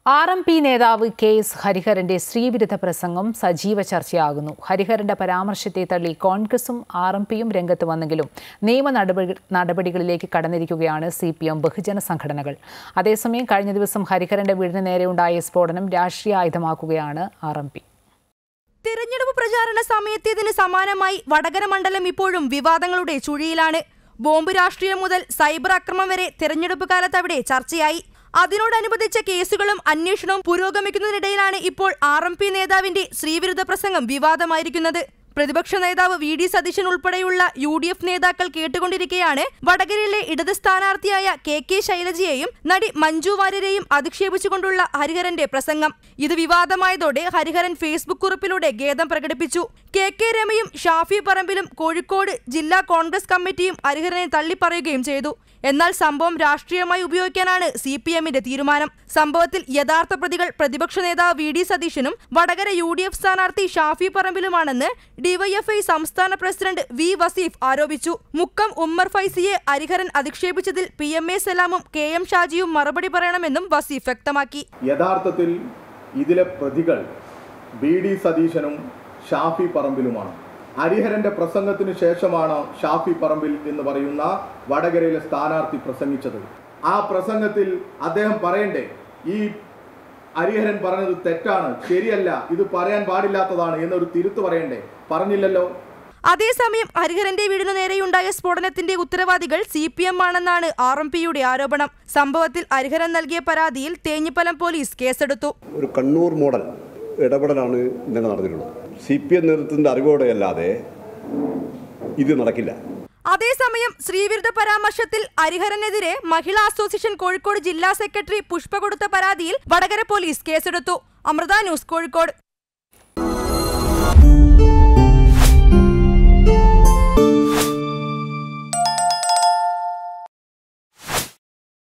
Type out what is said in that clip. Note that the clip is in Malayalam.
RMP നേതാവ് കെ.എസ്. ഹരിഹരന്റെ സ്ത്രീവിരുദ്ധ പ്രസംഗം സജീവ ചർച്ചയാകുന്നു. ഹരിഹരന്റെ പരാമർശത്തെ തള്ളി കോൺഗ്രസും RMPയും രംഗത്ത് വന്നെങ്കിലും നിയമ നടപടികളിലേക്ക് കടന്നിരിക്കുകയാണ് CPM ബഹുജന സംഘടനകൾ. അതേസമയം കഴിഞ്ഞ ദിവസം ഹരിഹരന്റെ വീടിന് നേരെയുണ്ടായ സ്ഫോടനം രാഷ്ട്രീയ ആയുധമാക്കുകയാണ് RMP. തിരഞ്ഞെടുപ്പ് പ്രചാരണ സമയത്തേതിന് സമാനമായി വടകര മണ്ഡലം ഇപ്പോഴും വിവാദങ്ങളുടെ ചുഴിയിലാണ്. ബോംബ് രാഷ്ട്രീയം മുതൽ സൈബർ ആക്രമണം വരെ തിരഞ്ഞെടുപ്പ് കാലത്ത് അവിടെ ചർച്ചയായി. അതിനോടനുബന്ധിച്ച കേസുകളും അന്വേഷണവും പുരോഗമിക്കുന്നതിനിടയിലാണ് ഇപ്പോൾ RMP നേതാവിന്റെ സ്ത്രീവിരുദ്ധ പ്രസംഗം വിവാദമായിരിക്കുന്നത്. പ്രതിപക്ഷ നേതാവ് VD സതീശൻ ഉൾപ്പെടെയുള്ള UDF നേതാക്കൾ കേട്ടുകൊണ്ടിരിക്കെയാണ് വടകരയിലെ ഇടത് സ്ഥാനാർത്ഥിയായ KK ശൈലജയെയും നടി മഞ്ജു വാര്യരെയും അധിക്ഷേപിച്ചുകൊണ്ടുള്ള ഹരിഹരന്റെ പ്രസംഗം. ഇത് വിവാദമായതോടെ ഹരിഹരൻ ഫേസ്ബുക്ക് കുറിപ്പിലൂടെ ഖേദം പ്രകടിപ്പിച്ചു. KK രമയും ഷാഫി പറമ്പിലും കോഴിക്കോട് ജില്ലാ കോൺഗ്രസ് കമ്മിറ്റിയും ഹരിഹരനെ തള്ളിപ്പറയുകയും ചെയ്തു. എന്നാൽ സംഭവം രാഷ്ട്രീയമായി ഉപയോഗിക്കാനാണ് CPMന്റെ തീരുമാനം. സംഭവത്തിൽ യഥാർത്ഥ പ്രതികൾ പ്രതിപക്ഷ നേതാവ് VD സതീശനും വടകര UDF സ്ഥാനാർത്ഥി ഷാഫി പറമ്പിലുമാണെന്ന് DYFI സംസ്ഥാന പ്രസിഡന്റ് V വസീഫ് ആരോപിച്ചു. മുക്കം ഉമ്മർ ഫൈസിയെ ഹരിഹരൻ അധിക്ഷേപിച്ചതിൽ PMA സലാമും KM ഷാജിയും മറുപടി പറയണമെന്നും വസീഫ് വ്യക്തമാക്കി. യഥാർത്ഥത്തിൽ ഇതിലെ പ്രതികൾ VD സതീശനും ഷാഫി പറമ്പിലുമാണ്. ഹരിഹരന്റെ പ്രസംഗത്തിന് ശേഷമാണ് ഷാഫി പറമ്പിൽ എന്ന് പറയുന്ന വടകരയിലെ സ്ഥാനാർത്ഥി പ്രസംഗിച്ചത്. ആ പ്രസംഗത്തിൽ അദ്ദേഹം പറയണ്ടേ, ഈ ഹരിഹരൻ പറഞ്ഞത് തെറ്റാണ്, ശരിയല്ല, ഇത് പറയാൻ പാടില്ലാത്തതാണ് എന്നൊരു തിരുത്ത് പറയണ്ടേ? പറഞ്ഞില്ലല്ലോ. അതേസമയം ഹരിഹരന്റെ വീടിനു നേരെയുണ്ടായ സ്ഫോടനത്തിന്റെ ഉത്തരവാദികൾ CPM ആണെന്നാണ് RMPയുടെ ആരോപണം. സംഭവത്തിൽ ഹരിഹരൻ നൽകിയ പരാതിയിൽ തേഞ്ഞിപ്പലം പോലീസ് കേസെടുത്തു. ഒരു കണ്ണൂർ മോഡൽ ഇടപെടലാണ് ഇന്നലെ നടന്നിട്ടുള്ളത്. CPM നേതൃത്വത്തിന്റെ അറിവോടെയല്ലാതെ ഇത് നടക്കില്ല. അതേസമയം സ്ത്രീവിരുദ്ധ പരാമർശത്തിൽ ഹരിഹരനെതിരെ മഹിളാ അസോസിയേഷൻ കോഴിക്കോട് ജില്ലാ സെക്രട്ടറി പുഷ്പ കൊടുത്ത പരാതിയിൽ വടകര പോലീസ് കേസെടുത്തു. അമൃത ന്യൂസ്, കോഴിക്കോട്.